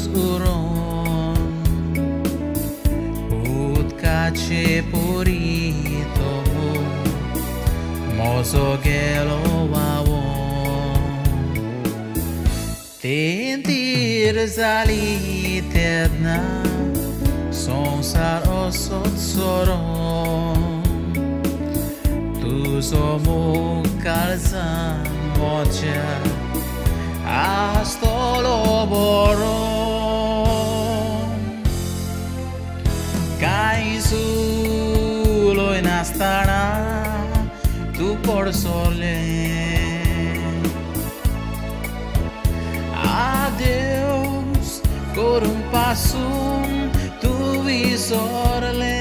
uron utkace purito mozogelo wawon tentir zalitedna sonzar osot soron tu somu calzan mocha hasta lo boron cai sulo in astana tu por sole adeus por un passo tu visorle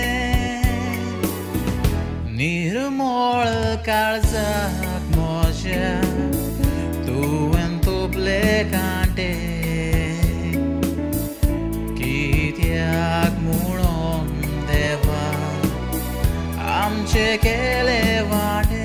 nirmol calzak moja tu ento plecante kitiak mulon deva amche kelevane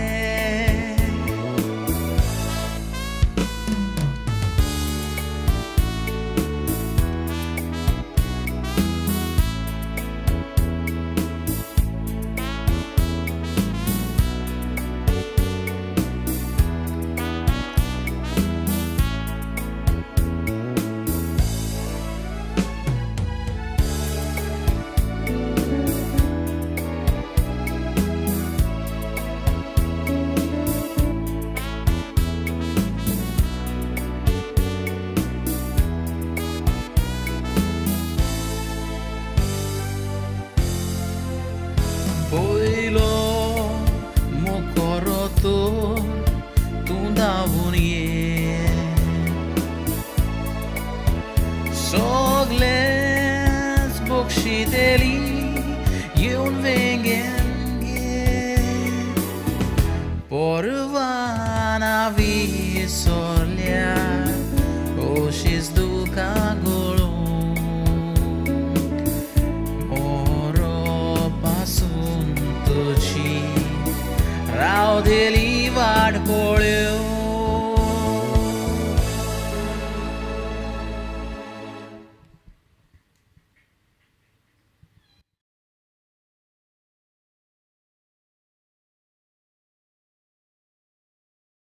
Poilo mokoroto tunda vunie Sogles bokshideli yun vengenge Porvana visolya oshis duka golo Rao dele